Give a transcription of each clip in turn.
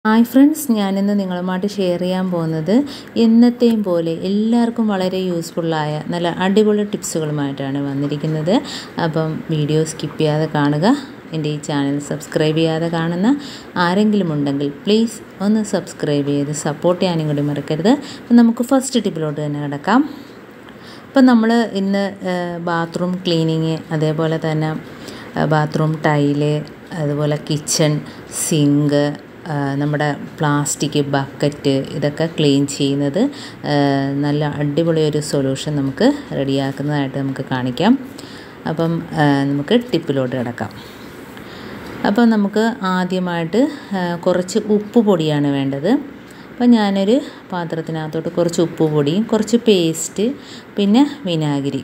Hi friends, ഞാനിന്ന് നിങ്ങളുമായിട്ട് share ചെയ്യാൻ പോകുന്നത് എന്നത്തെയും പോലെ എല്ലാവർക്കും വളരെ യൂസ്ഫുള്ളായ നല്ല അടിപൊളി ടിപ്സുകളുമായിട്ടാണ് വന്നിരിക്കുന്നത്. അപ്പം വീഡിയോ സ്കിപ്പ് ചെയ്യാതെ കാണുക. എൻ്റെ ഈ ചാനൽ സബ്സ്ക്രൈബ് ചെയ്യാതെ കാണുന്ന ആരെങ്കിലും ഉണ്ടെങ്കിൽ പ്ലീസ് ഒന്ന് സബ്സ്ക്രൈബ് ചെയ്ത് സപ്പോർട്ട് ചെയ്യാനും കൂടി മറക്കരുത്. അപ്പം നമുക്ക് ഫസ്റ്റ് ടിപ്പിലോട്ട് തന്നെ കിടക്കാം. അപ്പം നമ്മൾ ഇന്ന് ബാത്റൂം ക്ലീനിങ്, അതേപോലെ തന്നെ ബാത്റൂം ടൈല്, അതുപോലെ കിച്ചൺ സിങ്ക്, നമ്മുടെ പ്ലാസ്റ്റിക് ബക്കറ്റ്, ഇതൊക്കെ ക്ലീൻ ചെയ്യുന്നത് നല്ല അടിപൊളി ഒരു സൊല്യൂഷൻ നമുക്ക് റെഡിയാക്കുന്നതായിട്ട് നമുക്ക് കാണിക്കാം. അപ്പം നമുക്ക് ടിപ്പിലോട്ട് കിടക്കാം. അപ്പം നമുക്ക് ആദ്യമായിട്ട് കുറച്ച് ഉപ്പ് പൊടിയാണ് വേണ്ടത്. അപ്പം ഞാനൊരു പാത്രത്തിനകത്തോട്ട് കുറച്ച് ഉപ്പ് പൊടിയും കുറച്ച് പേസ്റ്റ്, പിന്നെ വിനാഗിരി.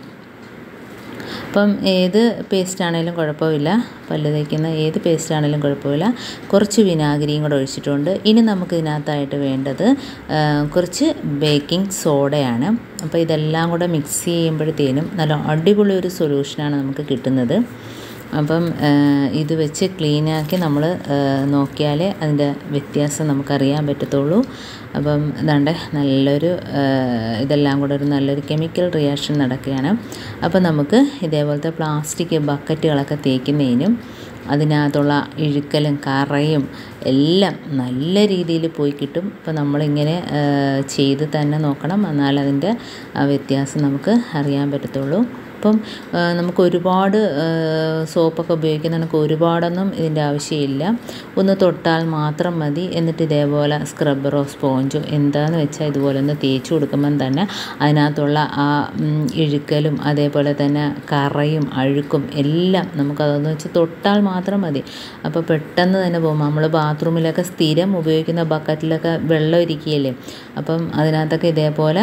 അപ്പം ഏത് പേസ്റ്റ് ആണെങ്കിലും കുഴപ്പമില്ല, പല്ല് തേക്കുന്ന ഏത് പേസ്റ്റ് ആണെങ്കിലും കുഴപ്പമില്ല. കുറച്ച് വിനാഗിരിയും കൂടെ ഒഴിച്ചിട്ടുണ്ട്. ഇനി നമുക്ക് ഇതിനകത്തായിട്ട് വേണ്ടത് കുറച്ച് ബേക്കിംഗ് സോഡയാണ്. അപ്പോൾ ഇതെല്ലാം കൂടെ മിക്സ് ചെയ്യുമ്പോഴത്തേനും നല്ല അടിപൊളി ഒരു സൊല്യൂഷനാണ് നമുക്ക് കിട്ടുന്നത്. അപ്പം ഇത് വെച്ച് ക്ലീനാക്കി നമ്മൾ നോക്കിയാലേ അതിൻ്റെ വ്യത്യാസം നമുക്കറിയാൻ പറ്റത്തുള്ളൂ. അപ്പം അതാണ്ട് നല്ലൊരു ഇതെല്ലാം കൂടെ ഒരു നല്ലൊരു കെമിക്കൽ റിയാക്ഷൻ നടക്കുകയാണ്. അപ്പോൾ നമുക്ക് ഇതേപോലത്തെ പ്ലാസ്റ്റിക് ബക്കറ്റുകളൊക്കെ തേക്കുന്നതിനും അതിനകത്തുള്ള ഇഴുക്കലും കറയും എല്ലാം നല്ല രീതിയിൽ പോയി കിട്ടും. അപ്പോൾ നമ്മളിങ്ങനെ ചെയ്ത് തന്നെ നോക്കണം, എന്നാൽ അതിൻ്റെ വ്യത്യാസം നമുക്ക് അറിയാൻ പറ്റത്തുള്ളൂ. അപ്പം നമുക്ക് ഒരുപാട് സോപ്പൊക്കെ ഉപയോഗിക്കുന്ന നമുക്ക് ഒരുപാടൊന്നും ഇതിൻ്റെ ആവശ്യമില്ല. ഒന്ന് തൊട്ടാൽ മാത്രം മതി. എന്നിട്ട് ഇതേപോലെ സ്ക്രബ്ബറോ സ്പോഞ്ചോ എന്താണെന്ന് വെച്ചാൽ ഇതുപോലെ ഒന്ന് തേച്ച് കൊടുക്കുമ്പം തന്നെ അതിനകത്തുള്ള ആ ഇഴുക്കലും അതേപോലെ തന്നെ കറയും അഴുക്കും എല്ലാം നമുക്കതൊന്ന് വെച്ച് തൊട്ടാൽ മാത്രം മതി. അപ്പോൾ പെട്ടെന്ന് തന്നെ പോകും. നമ്മൾ ബാത്റൂമിലൊക്കെ സ്ഥിരം ഉപയോഗിക്കുന്ന ബക്കറ്റിലൊക്കെ വെള്ളം ഇരിക്കുകയല്ലേ, അപ്പം അതിനകത്തൊക്കെ ഇതേപോലെ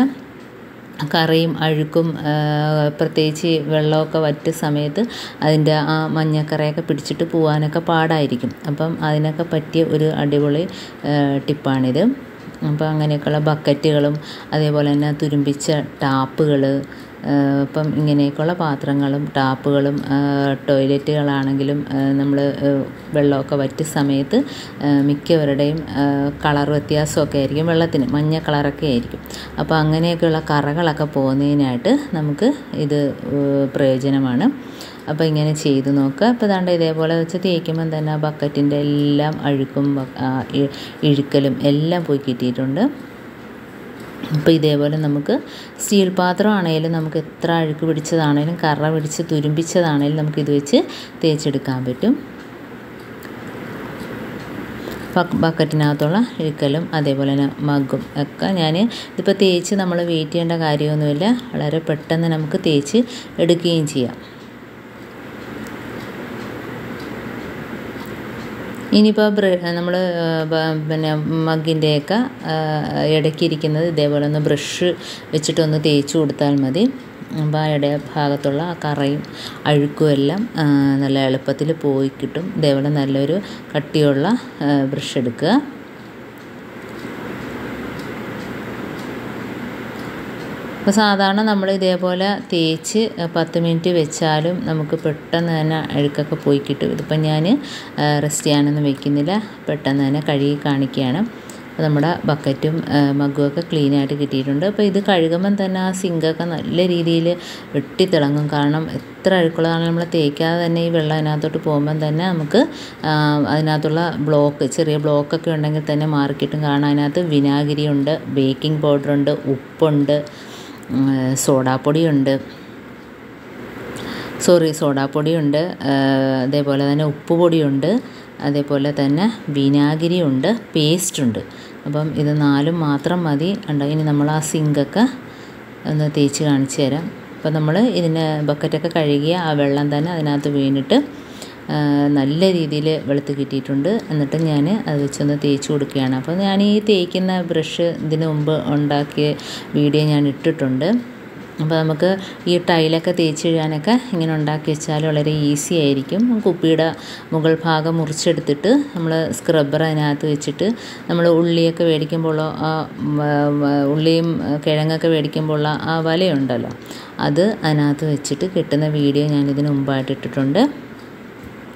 കറയും അഴുക്കും, പ്രത്യേകിച്ച് വെള്ളമൊക്കെ വറ്റ സമയത്ത് അതിൻ്റെ ആ മഞ്ഞക്കറയൊക്കെ പിടിച്ചിട്ട് പോകാനൊക്കെ പാടായിരിക്കും. അപ്പം അതിനൊക്കെ പറ്റിയ ഒരു അടിപൊളി ടിപ്പാണിത്. അപ്പോൾ അങ്ങനെയൊക്കെയുള്ള ബക്കറ്റുകളും അതേപോലെ തന്നെ തുരുമ്പിച്ച ടാപ്പുകൾ, ഇപ്പം ഇങ്ങനെയൊക്കെയുള്ള പാത്രങ്ങളും ടാപ്പുകളും ടോയ്ലറ്റുകളാണെങ്കിലും നമ്മൾ വെള്ളമൊക്കെ വറ്റിയ സമയത്ത് മിക്കവരുടെയും കളർ വ്യത്യാസമൊക്കെ ആയിരിക്കും, വെള്ളത്തിന് മഞ്ഞ കളറൊക്കെ ആയിരിക്കും. അപ്പോൾ അങ്ങനെയൊക്കെയുള്ള കറകളൊക്കെ പോകുന്നതിനായിട്ട് നമുക്ക് ഇത് പ്രയോജനമാണ്. അപ്പോൾ ഇങ്ങനെ ചെയ്ത് നോക്കുക. അപ്പോൾ ദാണ്ട് ഇതേപോലെ വെച്ച് തേക്കുമ്പം തന്നെ ആ ബക്കറ്റിൻ്റെ എല്ലാം അഴുക്കും ഇഴുക്കലും എല്ലാം പോയി കിട്ടിയിട്ടുണ്ട്. അപ്പോൾ ഇതേപോലെ നമുക്ക് സ്റ്റീൽ പാത്രമാണെങ്കിലും നമുക്ക് എത്ര അഴുക്ക് പിടിച്ചതാണെങ്കിലും കറ പിടിച്ച് തുരുമ്പിച്ചതാണെങ്കിലും നമുക്കിത് വെച്ച് തേച്ചെടുക്കാൻ പറ്റും. ബക്കറ്റിനകത്തുള്ള ഇഴുക്കലും അതേപോലെ തന്നെ മഗ്ഗും ഒക്കെ ഞാൻ ഇതിപ്പോൾ തേച്ച് നമ്മൾ വെയിറ്റ് ചെയ്യേണ്ട കാര്യമൊന്നുമില്ല, വളരെ പെട്ടെന്ന് നമുക്ക് തേച്ച് എടുക്കുകയും ചെയ്യാം. ഇനിയിപ്പോൾ നമ്മൾ പിന്നെ മഗ്ഗിൻ്റെയൊക്കെ ഇടയ്ക്കിരിക്കുന്നത് ഇതേപോലെ ഒന്ന് ബ്രഷ് വെച്ചിട്ടൊന്ന് തേച്ച് കൊടുത്താൽ മതി. അപ്പോൾ ആ ഇട ഭാഗത്തുള്ള ആ കറയും അഴുക്കും എല്ലാം നല്ല എളുപ്പത്തിൽ പോയി കിട്ടും. ഇതേപോലെ നല്ലൊരു കട്ടിയുള്ള ബ്രഷ് എടുക്കുക. അപ്പോൾ സാധാരണ നമ്മൾ ഇതേപോലെ തേച്ച് 10 മിനിറ്റ് വെച്ചാലും നമുക്ക് പെട്ടെന്ന് തന്നെ അഴുക്കൊക്കെ പോയി കിട്ടും. ഇതിപ്പം ഞാൻ റെസ്റ്റ് ചെയ്യാനൊന്നും വെക്കുന്നില്ല, പെട്ടെന്ന് തന്നെ കഴുകി കാണിക്കുകയാണ്. അപ്പോൾ നമ്മുടെ ബക്കറ്റും മഗ്ഗുമൊക്കെ ക്ലീനായിട്ട് കിട്ടിയിട്ടുണ്ട്. അപ്പോൾ ഇത് കഴുകുമ്പം തന്നെ ആ സിങ്കൊക്കെ നല്ല രീതിയിൽ വെട്ടിത്തിളങ്ങും. കാരണം എത്ര അഴുക്കുള്ളതാണെങ്കിലും നമ്മൾ തേക്കാതെ തന്നെ ഈ വെള്ളം അതിനകത്തോട്ട് പോകുമ്പം തന്നെ നമുക്ക് അതിനകത്തുള്ള ചെറിയ ബ്ലോക്കൊക്കെ ഉണ്ടെങ്കിൽ തന്നെ മാറിക്കിട്ടും. കാരണം അതിനകത്ത് വിനാഗിരിയുണ്ട്, ബേക്കിംഗ് പൗഡറുണ്ട്, ഉപ്പുണ്ട്, സോഡാപ്പൊടിയുണ്ട്, അതേപോലെ തന്നെ ഉപ്പ് പൊടിയുണ്ട്, അതേപോലെ തന്നെ വിനാഗിരിയുണ്ട്, പേസ്റ്റുണ്ട്. അപ്പം ഇത് 4 മാത്രം മതി. ഇനി നമ്മൾ ആ സിങ്കൊക്കെ ഒന്ന് തേച്ച് കാണിച്ചു തരാം. അപ്പം നമ്മൾ ഇതിന് ബക്കറ്റൊക്കെ കഴുകിയ ആ വെള്ളം തന്നെ അതിനകത്ത് വീണിട്ട് നല്ല രീതിയിൽ വെളുത്ത് കിട്ടിയിട്ടുണ്ട്. എന്നിട്ട് ഞാൻ അത് വെച്ചൊന്ന് തേച്ച് കൊടുക്കുകയാണ്. അപ്പോൾ ഞാൻ ഈ തേക്കുന്ന ബ്രഷ് ഇതിന് മുമ്പ് ഉണ്ടാക്കിയ വീഡിയോ ഞാൻ ഇട്ടിട്ടുണ്ട്. അപ്പോൾ നമുക്ക് ഈ ടൈലൊക്കെ തേച്ച് കഴിയാനൊക്കെ ഇങ്ങനെ ഉണ്ടാക്കി വെച്ചാൽ വളരെ ഈസി ആയിരിക്കും. കുപ്പിയുടെ മുകൾ ഭാഗം മുറിച്ചെടുത്തിട്ട് നമ്മൾ സ്ക്രബ്ബർ അതിനകത്ത് വെച്ചിട്ട് നമ്മൾ ഉള്ളിയൊക്കെ മേടിക്കുമ്പോൾ ഉള്ളിയും കിഴങ്ങൊക്കെ മേടിക്കുമ്പോൾ ആ വലയുണ്ടല്ലോ, അത് അതിനകത്ത് വെച്ചിട്ട് കെട്ടുന്ന വീഡിയോ ഞാനിതിന് മുമ്പായിട്ട് ഇട്ടിട്ടുണ്ട്.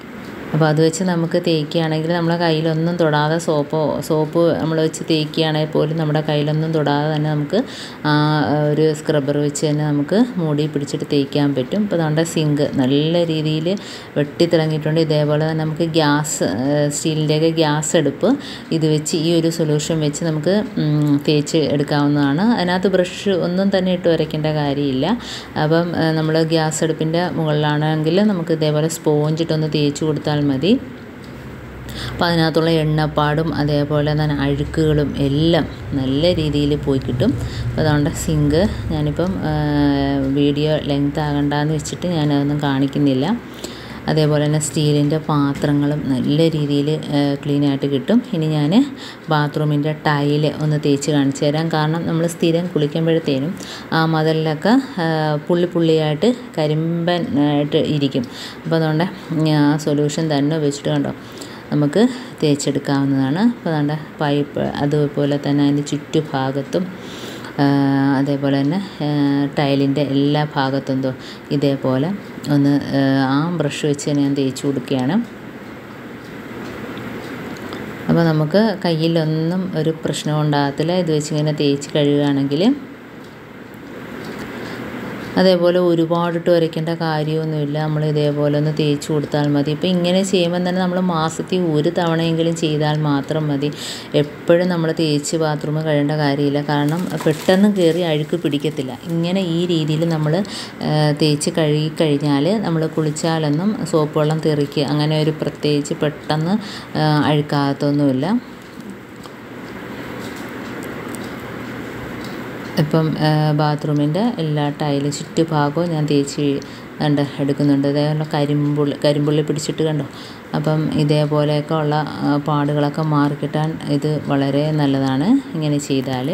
അപ്പോൾ അത് വെച്ച് നമുക്ക് തേക്കുകയാണെങ്കിൽ നമ്മളെ കയ്യിലൊന്നും തൊടാതെ സോപ്പ് നമ്മൾ വെച്ച് തേക്കുകയാണെങ്കിൽ പോലും നമ്മുടെ കയ്യിലൊന്നും തൊടാതെ തന്നെ നമുക്ക് ഒരു സ്ക്രബ്ബർ വെച്ച് തന്നെ നമുക്ക് മൂടി പിടിച്ചിട്ട് തേക്കാൻ പറ്റും. ഇപ്പോൾ നമ്മുടെ സിങ്ക് നല്ല രീതിയിൽ വെട്ടിത്തിളങ്ങിയിട്ടുണ്ട്. ഇതേപോലെ തന്നെ നമുക്ക് സ്റ്റീലിൻ്റെയൊക്കെ ഗ്യാസ് അടുപ്പ് ഇത് വെച്ച് ഈ ഒരു സൊല്യൂഷൻ വെച്ച് നമുക്ക് തേച്ച് എടുക്കാവുന്നതാണ്. അതിനകത്ത് ബ്രഷ് ഒന്നും തന്നെ ഇട്ട് വരയ്ക്കേണ്ട കാര്യമില്ല. അപ്പം നമ്മൾ ഗ്യാസ് അടുപ്പിൻ്റെ മുകളിലാണെങ്കിൽ നമുക്ക് ഇതേപോലെ സ്പോഞ്ചിട്ടൊന്ന് തേച്ച് കൊടുത്താൽ മതി. അപ്പോൾ അതിനകത്തുള്ള എണ്ണപ്പാടും അതേപോലെ തന്നെ അഴുക്കുകളും എല്ലാം നല്ല രീതിയിൽ പോയി കിട്ടും. അപ്പോൾ അതുകൊണ്ട് സിങ്ക് ഞാനിപ്പം വീഡിയോ ലെങ്ത് ആകണ്ടെന്ന് വെച്ചിട്ട് ഞാനതൊന്നും കാണിക്കുന്നില്ല. അതേപോലെ തന്നെ സ്റ്റീലിൻ്റെ പാത്രങ്ങളും നല്ല രീതിയിൽ ക്ലീനായിട്ട് കിട്ടും. ഇനി ഞാൻ ബാത്റൂമിൻ്റെ ടൈല് ഒന്ന് തേച്ച് കാണിച്ചു തരാം. കാരണം നമ്മൾ സ്ഥിരം കുളിക്കുമ്പോഴത്തേനും ആ മതിലിലൊക്കെ പുള്ളിയായിട്ട് കരിമ്പനായിട്ട് ഇരിക്കും. അപ്പോൾ അതുകൊണ്ട് ആ സൊല്യൂഷൻ തന്നെ ഉപയോഗിച്ചിട്ട് കണ്ടോ നമുക്ക് തേച്ചെടുക്കാവുന്നതാണ്. അപ്പോൾ അതുകൊണ്ട് പൈപ്പ് അതുപോലെ തന്നെ അതിൻ്റെ ചുറ്റുഭാഗത്തും അതേപോലെ തന്നെ ടൈലിൻ്റെ എല്ലാ ഭാഗത്തും ഇതേപോലെ ഒന്ന് ആ ബ്രഷ് വെച്ച് ഞാൻ തേച്ച് കൊടുക്കുകയാണ്. അപ്പോൾ നമുക്ക് കയ്യിലൊന്നും ഒരു പ്രശ്നം ഉണ്ടാകത്തില്ല ഇത് വെച്ചിങ്ങനെ തേച്ച് കഴുകുകയാണെങ്കിൽ. അതേപോലെ ഒരുപാടിട്ട് വരയ്ക്കേണ്ട കാര്യമൊന്നുമില്ല. നമ്മൾ ഇതേപോലെ ഒന്ന് തേച്ച് കൊടുത്താൽ മതി. ഇപ്പോൾ ഇങ്ങനെ ചെയ്യുമ്പോൾ തന്നെ നമ്മൾ മാസത്തിൽ ഒരു തവണയെങ്കിലും ചെയ്താൽ മാത്രം മതി. എപ്പോഴും നമ്മൾ തേച്ച് ബാത്റൂം കഴുകേണ്ട കാര്യമില്ല. കാരണം പെട്ടെന്ന് കയറി അഴുക്ക് പിടിക്കത്തില്ല. ഇങ്ങനെ ഈ രീതിയിൽ നമ്മൾ തേച്ച് കഴുകിക്കഴിഞ്ഞാൽ നമ്മൾ കുളിച്ചാലൊന്നും സോപ്പ് വെള്ളം തെറിക്കുക അങ്ങനെ ഒരു പ്രത്യേകിച്ച് പെട്ടെന്ന് അഴുക്കാകത്തൊന്നുമില്ല. ഇപ്പം ബാത്റൂമിൻ്റെ എല്ലാ ടൈലും ചുറ്റുഭാഗവും ഞാൻ തേച്ച് എടുക്കുന്നുണ്ട്. അതേപോലെ കരിമ്പുള്ളി പിടിച്ചിട്ട് കണ്ടോ. അപ്പം ഇതേപോലെയൊക്കെ ഉള്ള പാടുകളൊക്കെ മാറിക്കിട്ടാൻ ഇത് വളരെ നല്ലതാണ് ഇങ്ങനെ ചെയ്താൽ.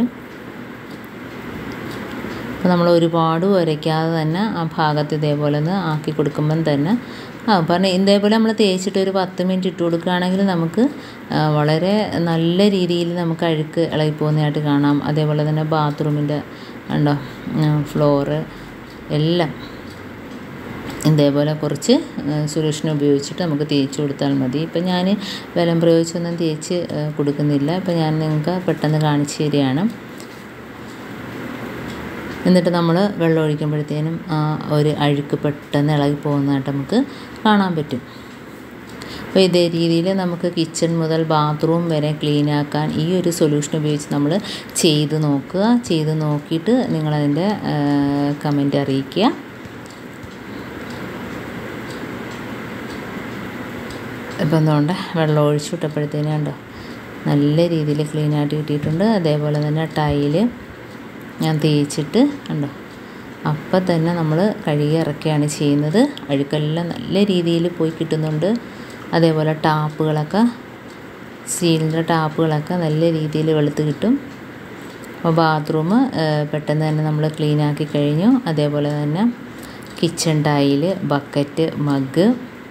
അപ്പോൾ നമ്മൾ ഒരുപാട് ഉരയ്ക്കാതെ തന്നെ ആ ഭാഗത്ത് ഇതേപോലെ ഒന്ന് ആക്കി കൊടുക്കുമ്പം തന്നെ പറഞ്ഞ ഇതേപോലെ നമ്മൾ തേച്ചിട്ട് ഒരു 10 മിനിറ്റ് ഇട്ട് കൊടുക്കുകയാണെങ്കിൽ നമുക്ക് വളരെ നല്ല രീതിയിൽ നമുക്ക് അഴുക്ക് ഇളകിപ്പോകുന്നതായിട്ട് കാണാം. അതേപോലെ തന്നെ ബാത്റൂമിൻ്റെ ഉണ്ടോ ഫ്ലോറ് എല്ലാം ഇതേപോലെ കുറച്ച് സൊല്യൂഷൻ ഉപയോഗിച്ചിട്ട് നമുക്ക് തേച്ച് കൊടുത്താൽ മതി. ഇപ്പം ഞാൻ ബലം പ്രയോഗിച്ചൊന്നും തേച്ച് കൊടുക്കുന്നില്ല. ഇപ്പം ഞാൻ നിങ്ങൾക്ക് പെട്ടെന്ന് കാണിച്ചു തരികയാണ്. എന്നിട്ട് നമ്മൾ വെള്ളം ഒഴിക്കുമ്പോഴത്തേനും ആ ഒരു അഴുക്ക് പെട്ടെന്ന് ഇളകി പോകുന്നതായിട്ട് നമുക്ക് കാണാൻ പറ്റും. അപ്പോൾ ഇതേ രീതിയിൽ നമുക്ക് കിച്ചൺ മുതൽ ബാത്റൂം വരെ ക്ലീനാക്കാൻ ഈ ഒരു സൊല്യൂഷൻ ഉപയോഗിച്ച് നമ്മൾ ചെയ്ത് നോക്കുക. ചെയ്ത് നോക്കിയിട്ട് നിങ്ങളതിൻ്റെ കമൻറ്റ് അറിയിക്കുക. ഇപ്പം എന്തുകൊണ്ട് വെള്ളം ഒഴിച്ചു വിട്ടപ്പോഴത്തേനും കണ്ടോ നല്ല രീതിയിൽ ക്ലീനായിട്ട് കിട്ടിയിട്ടുണ്ട്. അതേപോലെ തന്നെ ടൈല് ഞാൻ തേച്ചിട്ട് കണ്ടോ അപ്പം തന്നെ നമ്മൾ കഴുകി ഇറക്കുകയാണ് ചെയ്യുന്നത്. അഴുക്കെല്ലാം നല്ല രീതിയിൽ പോയി കിട്ടുന്നുണ്ട്. അതേപോലെ ടാപ്പുകളൊക്കെ സ്റ്റീലിൻ്റെ ടാപ്പുകളൊക്കെ നല്ല രീതിയിൽ വെളുത്ത് കിട്ടും. അപ്പോൾ ബാത്റൂം പെട്ടെന്ന് തന്നെ നമ്മൾ ക്ലീനാക്കി കഴിഞ്ഞു. അതേപോലെ തന്നെ കിച്ചൺ ടൈല്, ബക്കറ്റ്, മഗ്.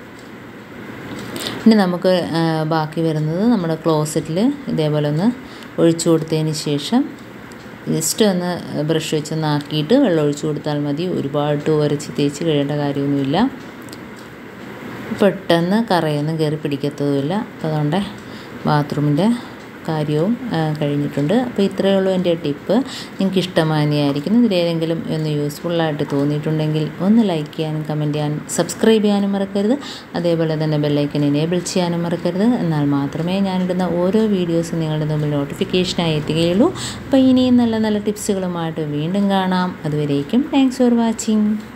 ഇനി നമുക്ക് ബാക്കി വരുന്നത് നമ്മുടെ ക്ലോസറ്റിൽ ഇതേപോലെ ഒന്ന് ഒഴിച്ചു കൊടുത്തതിന് ശേഷം ജസ്റ്റ് ഒന്ന് ബ്രഷ് വെച്ചൊന്ന് ആക്കിയിട്ട് വെള്ളം ഒഴിച്ചു കൊടുത്താൽ മതി. ഒരുപാട് ഉരച്ച് തേച്ച് കഴിയേണ്ട കാര്യമൊന്നുമില്ല. പെട്ടെന്ന് കറയൊന്നും കയറി പിടിക്കത്തതുമില്ല. അപ്പോൾ അതുകൊണ്ട് ബാത്റൂമിൻ്റെ കാര്യവും കഴിഞ്ഞിട്ടുണ്ട്. അപ്പോൾ ഇത്രയേ ഉള്ളൂ എൻ്റെ ടിപ്പ്. നിങ്ങൾക്ക് ഇഷ്ടമായിരിക്കുന്നു. ഇതിലേതെങ്കിലും ഒന്ന് യൂസ്ഫുള്ളായിട്ട് തോന്നിയിട്ടുണ്ടെങ്കിൽ ഒന്ന് ലൈക്ക് ചെയ്യാനും കമൻറ്റ് ചെയ്യാനും സബ്സ്ക്രൈബ് ചെയ്യാനും മറക്കരുത്. അതേപോലെ തന്നെ ബെല്ലൈക്കൻ എനേബിൾ ചെയ്യാനും മറക്കരുത്. എന്നാൽ മാത്രമേ ഞാനിടുന്ന ഓരോ വീഡിയോസും നിങ്ങളുടെ മുമ്പിൽ നോട്ടിഫിക്കേഷനായി എത്തുകയുള്ളൂ. അപ്പോൾ ഇനിയും നല്ല നല്ല ടിപ്സുകളുമായിട്ട് വീണ്ടും കാണാം. അതുവരേക്കും താങ്ക്സ് ഫോർ വാച്ചിങ്.